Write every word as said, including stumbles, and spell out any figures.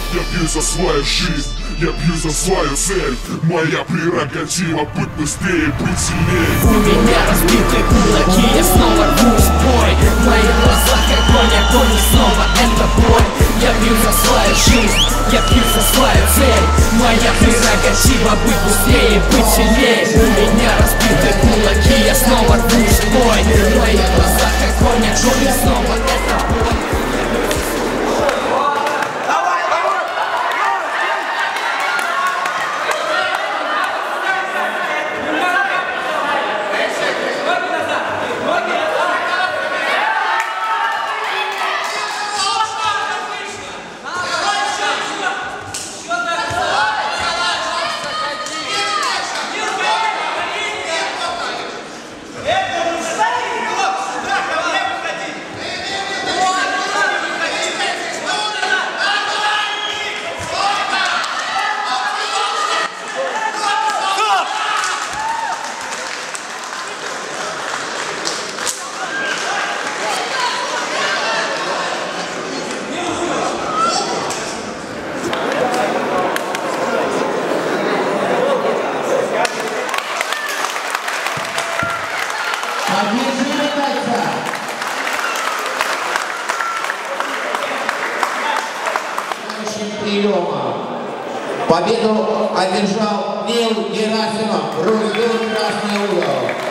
Я бью за свою жизнь, я бью за свою цель. Моя прерогатива быть быстрее, быть сильнее. У меня разбиты кулаки, я снова рвусь в бой. В моих глазах как конь, огонь, и снова это боль. Я бью за свою жизнь, я бью за свою цель. Моя прерогатива быть быстрее, быть сильнее. У меня разбиты кулаки, я снова рвусь в бой. В моих глазах как конь, огонь, и снова это боль. Победу одержал Нил Герасимов, Ружгун, красный угол.